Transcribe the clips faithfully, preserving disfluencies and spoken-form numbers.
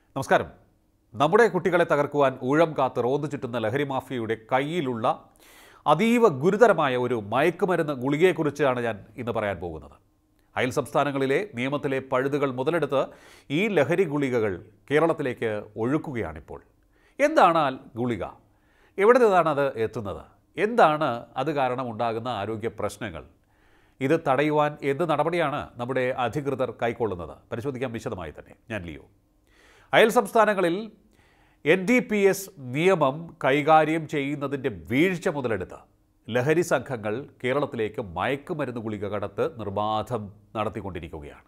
നമസ്കാരം. നമ്മുടെ കുട്ടികളെ തകർക്കുവാൻ ഊഴം കാത്ത് റോന്തു ചുറ്റുന്ന ലഹരി മാഫിയയുടെ കയ്യിലുള്ള അതീവ ഗുരുതരമായ ഒരു മയക്കുമരുന്ന് ഗുളികയെക്കുറിച്ചാണ് ഞാൻ ഇന്ന് പറയാൻ പോകുന്നത്. അയൽ സംസ്ഥാനങ്ങളിലെ നിയമത്തിലെ പഴുതുകൾ മുതലെടുത്ത് ഈ ലഹരി ഗുളികകൾ കേരളത്തിലേക്ക് ഒഴുക്കുകയാണിപ്പോൾ. എന്താണ് ആ ഗുളിക? എവിടെ നിന്നാണ് അത് എത്തുന്നത്? എന്താണ് അത് കാരണം ഉണ്ടാകുന്ന ആരോഗ്യ പ്രശ്നങ്ങൾ? ഇത് തടയുവാൻ എന്ത് നടപടിയാണ് നമ്മുടെ അധികൃതർ കൈക്കൊള്ളുന്നത്? പരിശോധിക്കാം വിശദമായി തന്നെ. ഞാൻ ലിയോ. അയൽ സംസ്ഥാനങ്ങളിൽ എൻ ഡി പി എസ് നിയമം കൈകാര്യം ചെയ്യുന്നതിൻ്റെ വീഴ്ച മുതലെടുത്ത് ലഹരി സംഘങ്ങൾ കേരളത്തിലേക്ക് മയക്കുമരുന്ന് ഗുളിക കടത്ത് നിർബാധം നടത്തിക്കൊണ്ടിരിക്കുകയാണ്.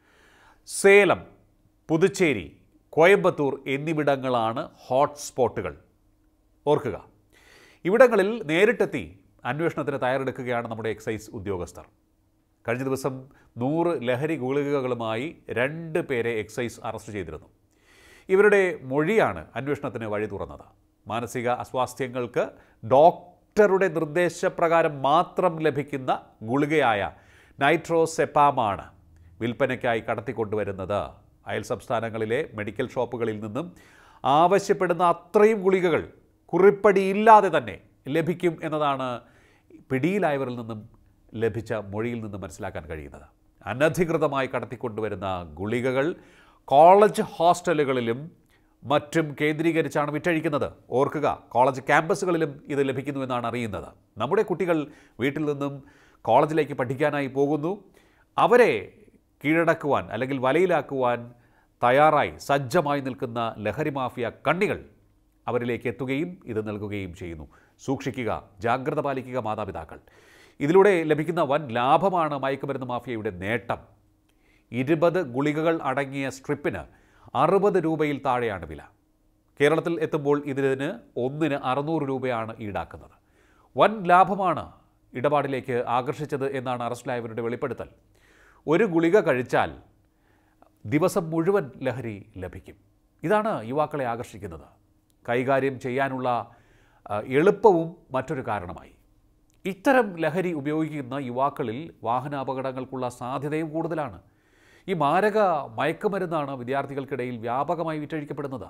സേലം, പുതുച്ചേരി, കോയമ്പത്തൂർ എന്നിവിടങ്ങളാണ് ഹോട്ട്സ്പോട്ടുകൾ. ഓർക്കുക, ഇവിടങ്ങളിൽ നേരിട്ടെത്തി അന്വേഷണത്തിന് തയ്യാറെടുക്കുകയാണ് നമ്മുടെ എക്സൈസ് ഉദ്യോഗസ്ഥർ. കഴിഞ്ഞ ദിവസം നൂറ് ലഹരി ഗുളികകളുമായി രണ്ട് പേരെ എക്സൈസ് അറസ്റ്റ് ചെയ്തിരുന്നു. ഇവരുടെ മൊഴിയാണ് അന്വേഷണത്തിന് വഴി തുറന്നത്. മാനസിക അസ്വാസ്ഥ്യങ്ങൾക്ക് ഡോക്ടറുടെ നിർദ്ദേശപ്രകാരം മാത്രം ലഭിക്കുന്ന ഗുളികയായ നൈട്രോസെപ്പാമാണ് വിൽപ്പനയ്ക്കായി കടത്തിക്കൊണ്ടുവരുന്നത്. അയൽ സംസ്ഥാനങ്ങളിലെ മെഡിക്കൽ ഷോപ്പുകളിൽ നിന്നും ആവശ്യപ്പെടുന്ന അത്രയും ഗുളികകൾ കുറിപ്പടിയില്ലാതെ തന്നെ ലഭിക്കും എന്നതാണ് പിടിയിലായവരിൽ നിന്നും ലഭിച്ച മൊഴിയിൽ നിന്നും മനസ്സിലാക്കാൻ കഴിയുന്നത്. അനധികൃതമായി കടത്തിക്കൊണ്ടുവരുന്ന ഗുളികകൾ കോളേജ് ഹോസ്റ്റലുകളിലും മറ്റും കേന്ദ്രീകരിച്ചാണ് വിറ്റഴിക്കുന്നത്. ഓർക്കുക, കോളേജ് ക്യാമ്പസുകളിലും ഇത് ലഭിക്കുന്നുവെന്നാണ് അറിയുന്നത്. നമ്മുടെ കുട്ടികൾ വീട്ടിൽ നിന്നും കോളേജിലേക്ക് പഠിക്കാനായി പോകുന്നു. അവരെ കീഴടക്കുവാൻ അല്ലെങ്കിൽ വലയിലാക്കുവാൻ തയ്യാറായി സജ്ജമായി നിൽക്കുന്ന ലഹരി മാഫിയ കണ്ണികൾ അവരിലേക്ക് എത്തുകയും ഇത് നൽകുകയും ചെയ്യുന്നു. സൂക്ഷിക്കുക, ജാഗ്രത പാലിക്കുക മാതാപിതാക്കൾ. ഇതിലൂടെ ലഭിക്കുന്ന വൻ ലാഭമാണ് മയക്കുമരുന്ന് മാഫിയയുടെ നേട്ടം. ഇരുപത് ഗുളികകൾ അടങ്ങിയ സ്ട്രിപ്പിന് അറുപത് രൂപയിൽ താഴെയാണ് വില. കേരളത്തിൽ എത്തുമ്പോൾ ഇതിന് ഒന്നിന് അറുന്നൂറ് രൂപയാണ് ഈടാക്കുന്നത്. വൻ ലാഭമാണ് ഇടപാടിലേക്ക് ആകർഷിച്ചത് എന്നാണ് അറസ്റ്റിലായവരുടെ വെളിപ്പെടുത്തൽ. ഒരു ഗുളിക കഴിച്ചാൽ ദിവസം മുഴുവൻ ലഹരി ലഭിക്കും. ഇതാണ് യുവാക്കളെ ആകർഷിക്കുന്നത്. കൈകാര്യം ചെയ്യാനുള്ള എളുപ്പവും മറ്റൊരു കാരണമായി. ഇത്തരം ലഹരി ഉപയോഗിക്കുന്ന യുവാക്കളിൽ വാഹനാപകടങ്ങൾക്കുള്ള സാധ്യതയും കൂടുതലാണ്. ഈ മാരക മയക്കുമരുന്നാണ് വിദ്യാർത്ഥികൾക്കിടയിൽ വ്യാപകമായി വിറ്റഴിക്കപ്പെടുന്നത്.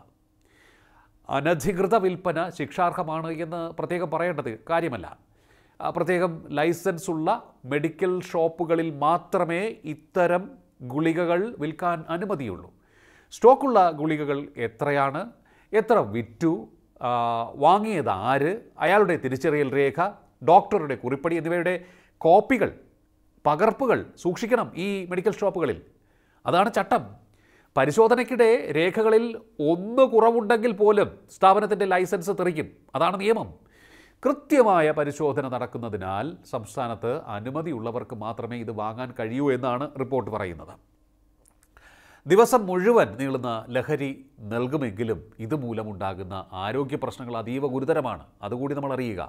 അനധികൃത വിൽപ്പന ശിക്ഷാർഹമാണ് എന്ന് പ്രത്യേകം പറയേണ്ടത് കാര്യമല്ല. പ്രത്യേകം ലൈസൻസ് ഉള്ള മെഡിക്കൽ ഷോപ്പുകളിൽ മാത്രമേ ഇത്തരം ഗുളികകൾ വിൽക്കാൻ അനുമതിയുള്ളൂ. സ്റ്റോക്കുള്ള ഗുളികകൾ എത്രയാണ്, എത്ര വിറ്റു, വാങ്ങിയത് ആര്, അയാളുടെ തിരിച്ചറിയൽ രേഖ, ഡോക്ടറുടെ കുറിപ്പടി എന്നിവയുടെ കോപ്പികൾ, പകർപ്പുകൾ സൂക്ഷിക്കണം ഈ മെഡിക്കൽ ഷോപ്പുകളിൽ. അതാണ് ചട്ടം. പരിശോധനയ്ക്കിടെ രേഖകളിൽ ഒന്ന് കുറവുണ്ടെങ്കിൽ പോലും സ്ഥാപനത്തിൻ്റെ ലൈസൻസ് തെറിക്കും. അതാണ് നിയമം. കൃത്യമായ പരിശോധന നടക്കുന്നതിനാൽ സംസ്ഥാനത്ത് അനുമതിയുള്ളവർക്ക് മാത്രമേ ഇത് വാങ്ങാൻ കഴിയൂ എന്നാണ് റിപ്പോർട്ട് പറയുന്നത്. ദിവസം മുഴുവൻ നീളുന്ന ലഹരി നൽകുമെങ്കിലും ഇതുമൂലമുണ്ടാകുന്ന ആരോഗ്യ പ്രശ്നങ്ങൾ അതീവ ഗുരുതരമാണ്. അതുകൂടി നമ്മൾ അറിയുക.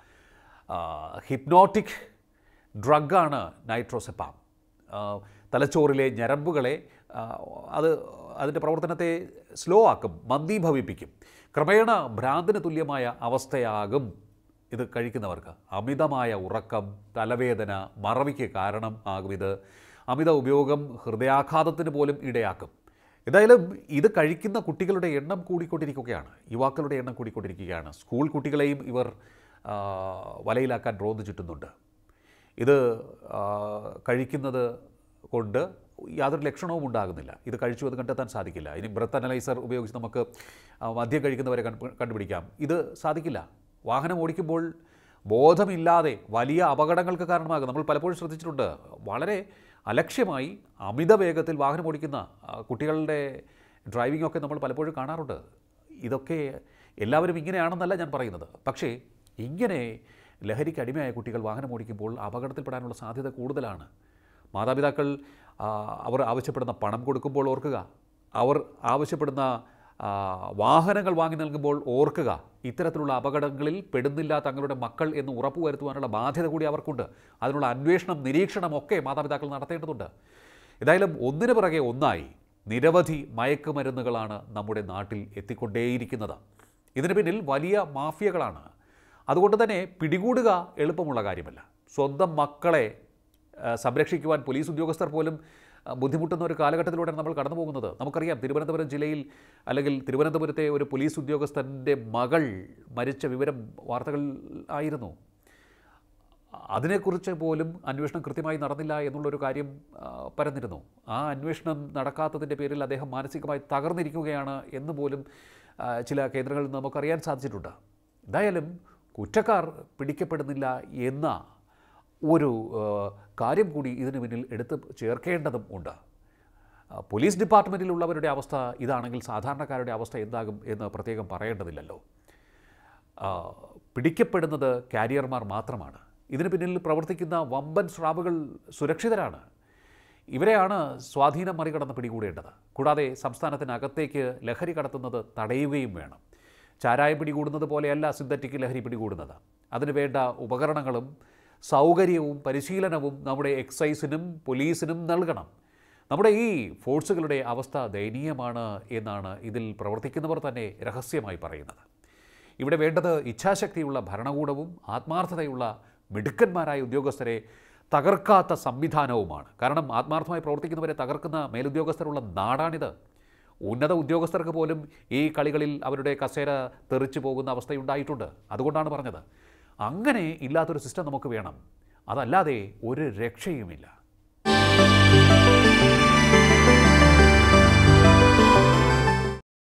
ഹിപ്നോട്ടിക് ഡ്രഗാണ് നൈട്രോസെപ്പാം. തലച്ചോറിലെ ഞരമ്പുകളെ അത് അതിൻ്റെ പ്രവർത്തനത്തെ സ്ലോ ആക്കും, മന്ദീഭവിപ്പിക്കും. ക്രമേണ ഭ്രാന്തിന് തുല്യമായ അവസ്ഥയാകും ഇത് കഴിക്കുന്നവർക്ക്. അമിതമായ ഉറക്കം, തലവേദന, മറവിക്ക് കാരണം ആകും ഇത്. അമിത ഉപയോഗം ഹൃദയാഘാതത്തിന് പോലും ഇടയാക്കും. ഏതായാലും ഇത് കഴിക്കുന്ന കുട്ടികളുടെ എണ്ണം കൂടിക്കൊണ്ടിരിക്കുകയാണ്. യുവാക്കളുടെ എണ്ണം കൂടിക്കൊണ്ടിരിക്കുകയാണ്. സ്കൂൾ കുട്ടികളെയും ഇവർ വലയിലാക്കാൻ റോന്തു ചുറ്റുന്നുണ്ട്. ഇത് കഴിക്കുന്നത് കൊണ്ട് യാതൊരു ലക്ഷണവും ഉണ്ടാകുന്നില്ല. ഇത് കഴിച്ചു അത് കണ്ടെത്താൻ സാധിക്കില്ല. ഇനി ബ്രത്ത് അനലൈസർ ഉപയോഗിച്ച് നമുക്ക് മദ്യം കഴിക്കുന്നവരെ കണ്ടുപിടിക്കാം. ഇത് സാധിക്കില്ല. വാഹനം ഓടിക്കുമ്പോൾ ബോധമില്ലാതെ വലിയ അപകടങ്ങൾക്ക് കാരണമാകും. നമ്മൾ പലപ്പോഴും ശ്രദ്ധിച്ചിട്ടുണ്ട്, വളരെ അലക്ഷ്യമായി അമിത വേഗത്തിൽ വാഹനം ഓടിക്കുന്ന കുട്ടികളുടെ ഡ്രൈവിംഗ് ഒക്കെ നമ്മൾ പലപ്പോഴും കാണാറുണ്ട്. ഇതൊക്കെ എല്ലാവരും ഇങ്ങനെയാണെന്നല്ല ഞാൻ പറയുന്നത്. പക്ഷേ ഇങ്ങനെ ലഹരിക്ക് അടിമയായ കുട്ടികൾ വാഹനം ഓടിക്കുമ്പോൾ അപകടത്തിൽപ്പെടാനുള്ള സാധ്യത കൂടുതലാണ്. മാതാപിതാക്കൾ അവർ ആവശ്യപ്പെടുന്ന പണം കൊടുക്കുമ്പോൾ ഓർക്കുക, അവർ ആവശ്യപ്പെടുന്ന വാഹനങ്ങൾ വാങ്ങി നൽകുമ്പോൾ ഓർക്കുക, ഇത്തരത്തിലുള്ള അപകടങ്ങളിൽ പെടുന്നില്ല തങ്ങളുടെ മക്കൾ എന്ന് ഉറപ്പുവരുത്തുവാനുള്ള ബാധ്യത കൂടി അവർക്കുണ്ട്. അതിനുള്ള അന്വേഷണം, നിരീക്ഷണം ഒക്കെ മാതാപിതാക്കൾ നടത്തേണ്ടതുണ്ട്. ഏതായാലും ഒന്നിനു പിറകെ ഒന്നായി നിരവധി മയക്കുമരുന്നുകളാണ് നമ്മുടെ നാട്ടിൽ എത്തിക്കൊണ്ടേയിരിക്കുന്നത്. ഇതിന് പിന്നിൽ വലിയ മാഫിയകളാണ്. അതുകൊണ്ട് തന്നെ പിടികൂടുക എളുപ്പമുള്ള കാര്യമല്ല. സ്വന്തം മക്കളെ സംരക്ഷിക്കുവാൻ പോലീസ് ഉദ്യോഗസ്ഥർ പോലും ബുദ്ധിമുട്ടുന്ന ഒരു കാലഘട്ടത്തിലൂടെയാണ് നമ്മൾ കടന്നു പോകുന്നത്. നമുക്കറിയാം, തിരുവനന്തപുരം ജില്ലയിൽ അല്ലെങ്കിൽ തിരുവനന്തപുരത്തെ ഒരു പോലീസ് ഉദ്യോഗസ്ഥൻ്റെ മകൾ മരിച്ച വിവരം വാർത്തകൾ ആയിരുന്നു. അതിനെക്കുറിച്ച് പോലും അന്വേഷണം കൃത്യമായി നടന്നില്ല എന്നുള്ളൊരു കാര്യം പരന്നിരുന്നു. ആ അന്വേഷണം നടക്കാത്തതിൻ്റെ പേരിൽ അദ്ദേഹം മാനസികമായി തകർന്നിരിക്കുകയാണ് എന്ന് പോലും ചില കേന്ദ്രങ്ങളിൽ നിന്ന് നമുക്കറിയാൻ സാധിച്ചിട്ടുണ്ട്. എന്തായാലും കുറ്റക്കാർ പിടിക്കപ്പെടുന്നില്ല എന്ന ഒരു കാര്യം കൂടി ഇതിനു പിന്നിൽ എടുത്ത് ചേർക്കേണ്ടതും ഉണ്ട്. പോലീസ് ഡിപ്പാർട്ട്മെൻറ്റിലുള്ളവരുടെ അവസ്ഥ ഇതാണെങ്കിൽ സാധാരണക്കാരുടെ അവസ്ഥ എന്താകും എന്ന് പ്രത്യേകം പറയേണ്ടതില്ലല്ലോ. പിടിക്കപ്പെടുന്നത് കാരിയർമാർ മാത്രമാണ്. ഇതിന് പിന്നിൽ പ്രവർത്തിക്കുന്ന വമ്പൻ സ്രാവുകൾ സുരക്ഷിതരാണ്. ഇവരെയാണ് സ്വാധീനം മറികടന്ന് പിടികൂടേണ്ടത്. കൂടാതെ സംസ്ഥാനത്തിനകത്തേക്ക് ലഹരി കടത്തുന്നത് തടയുകയും വേണം. ചാരായം പിടികൂടുന്നത് പോലെയല്ല സിന്തറ്റിക് ലഹരി പിടികൂടുന്നത്. അതിന് വേണ്ട ഉപകരണങ്ങളും സൗകര്യവും പരിശീലനവും നമ്മുടെ എക്സൈസിനും പോലീസിനും നൽകണം. നമ്മുടെ ഈ ഫോഴ്സുകളുടെ അവസ്ഥ ദയനീയമാണ് എന്നാണ് ഇതിൽ പ്രവർത്തിക്കുന്നവർ തന്നെ രഹസ്യമായി പറയുന്നത്. ഇവിടെ വേണ്ടത് ഇച്ഛാശക്തിയുള്ള ഭരണകൂടവും ആത്മാർത്ഥതയുള്ള മിടുക്കന്മാരായ ഉദ്യോഗസ്ഥരെ തകർക്കാത്ത സംവിധാനവുമാണ്. കാരണം ആത്മാർത്ഥമായി പ്രവർത്തിക്കുന്നവരെ തകർക്കുന്ന മേലുദ്യോഗസ്ഥരുള്ള നാടാണിത്. ഉന്നത ഉദ്യോഗസ്ഥർക്ക് പോലും ഈ കളികളിൽ അവരുടെ കസേര തെറിച്ചു പോകുന്ന അവസ്ഥയുണ്ടായിട്ടുണ്ട്. അതുകൊണ്ടാണ് പറഞ്ഞത്, അങ്ങനെ ഇല്ലാത്തൊരു സിസ്റ്റം നമുക്ക് വേണം. അതല്ലാതെ ഒരു രക്ഷയുമില്ല.